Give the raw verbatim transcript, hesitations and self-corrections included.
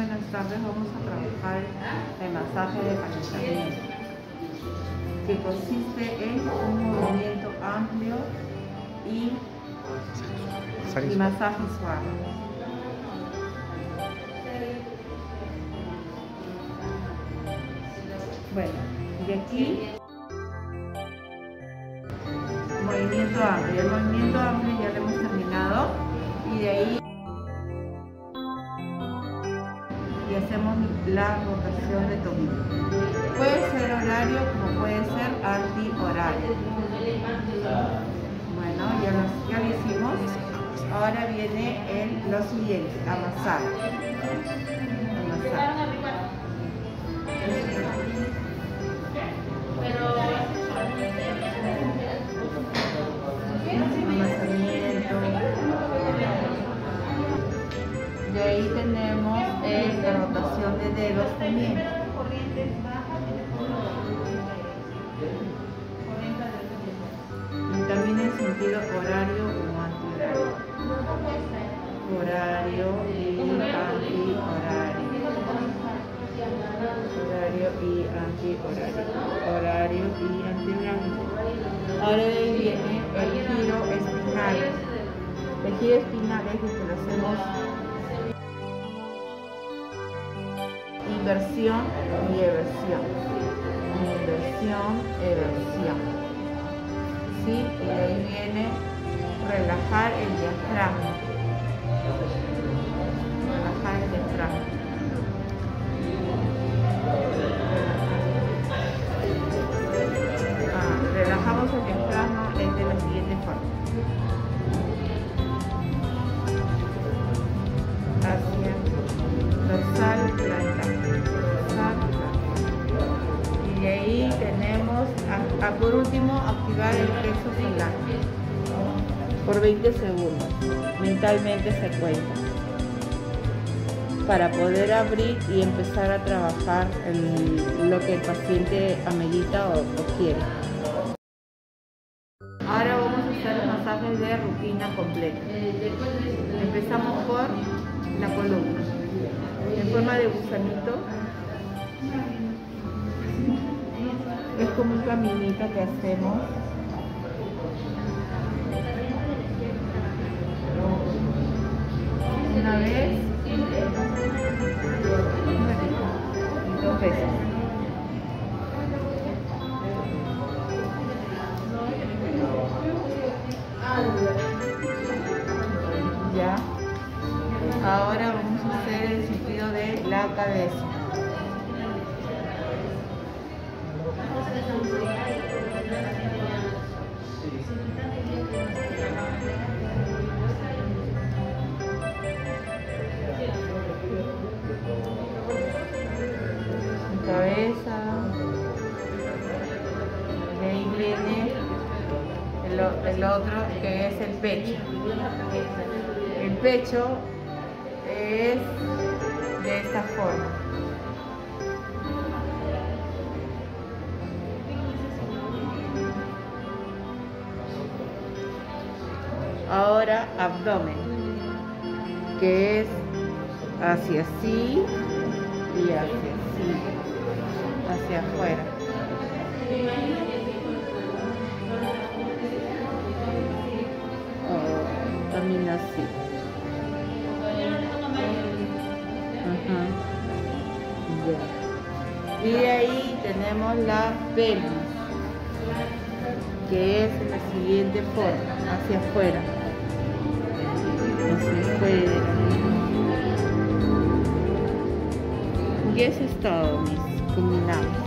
buenas tardes. Vamos a trabajar el masaje de calentamiento, que consiste en un movimiento amplio y, y masaje suave. Bueno, y aquí movimiento amplio. El movimiento amplio ya lo hemos terminado y de ahí y hacemos la rotación de tobillo. Puede ser horario como puede ser anti-horario. Bueno, ya lo, ya lo hicimos. Ahora viene el, lo siguiente, amasar. Amasar. Amasamiento. De ahí tenemos eh, la rotación de dedos también. Y también en sentido horario o antihorario. Horario y antihorario. Horario y antihorario. Horario y antihorario. Ahora de ahí viene el giro espinal. El giro espinal es lo que lo hacemos inversión y eversión. Inversión, eversión. ¿Sí? Y de ahí viene relajar el diafragma. Relajar el diafragma. Ah, relajamos el diafragma es de la siguiente forma. Hacia dorsal plantar. Y de ahí tenemos, a, a, por último, activar el plexo solar por veinte segundos. Mentalmente se cuenta para poder abrir y empezar a trabajar en lo que el paciente amerita o, o quiere. Ahora vamos a hacer los masajes de rutina completa. Empezamos por la columna en forma de gusanito. Es como un caminito que hacemos. Una vez y dos veces. Ya. Ahora vamos a hacer el sentido de la cabeza. Cabeza, y ahí viene el, el otro que es el pecho. El pecho es de esta forma. Ahora abdomen, que es hacia así y hacia así, hacia afuera. Oh, también así. Ajá. Ya. Y de ahí tenemos la pelvis, que es de la siguiente forma, hacia afuera. Hacia afuera. Y eso es todo, mis combinados.